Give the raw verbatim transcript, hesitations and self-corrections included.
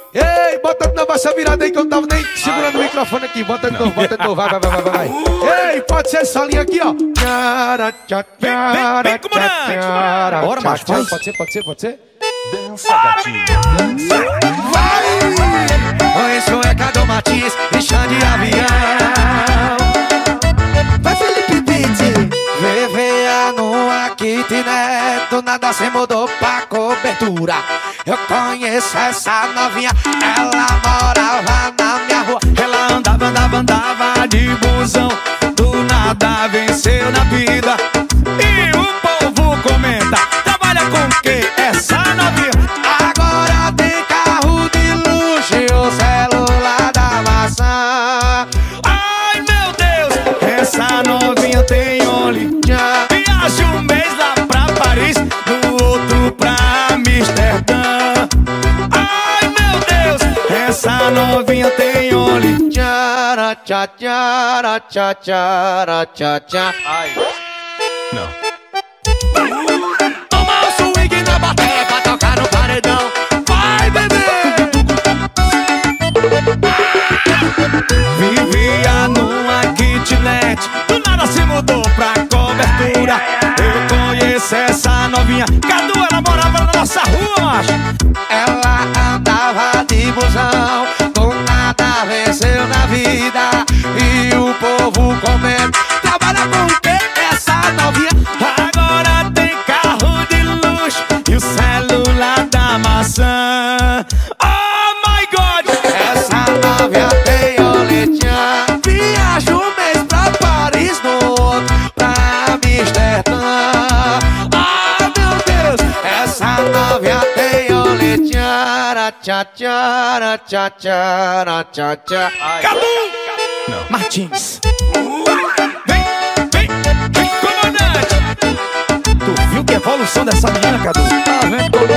Ei, bota de novo essa virada aí que eu não tava nem segurando o microfone aqui. Bota de novo, bota de novo, vai, vai, vai, vai, vai. Ei, pode ser essa linha aqui, ó. Vem, vem, comandante. Bora, macho, vai. Pode ser, pode ser, pode ser. Dança, gatinho. Vai! Isso é Cadu Martins e Xande Avião. Vai, Felipe Pitti. Vivia numa kitnet, do nada se mudou pra cobertura. Eu conheço essa novinha, ela morava na minha rua. Ela andava, andava, andava de busão, do nada venceu na vida. E o povo comenta, trabalha com o quê essa novinha? Agora tem carro de luxo e o celular da maçã. Ai meu Deus, essa novinha tem olho. Viaja um mês lá pra Paris, do outro pra Amsterdã. Ai meu Deus, essa novinha tem olho. Tchara, tchá, tchara, tchá, tchara, tchá, tchá. Ai, não. Toma o swing na bateria pra tocar no paredão. Vai, bebê! Vivia numa kitnet, do nada se mudou pra cobertura. Eu conheço essa novinha, Cadu, ela morava na nossa rua, macho. Ela andava de busão, do nada venceu na vida. E o povo comenta, trabalha com o quê essa novinha? Agora tem carro de luxo e o celular da maçã. Oh my God! Essa novinha tem oletinha. Viaja um mês pra Paris, no outro pra Amsterdã. Ah, meu Deus! Essa novinha tem oletinha. Tchá, tchá, tchá, tchá, tchá, tchá. Cadu! Não. Martins. Vem, vem, vem, comandante. Tu viu que evolução dessa menina, Cadu? Tá vendo como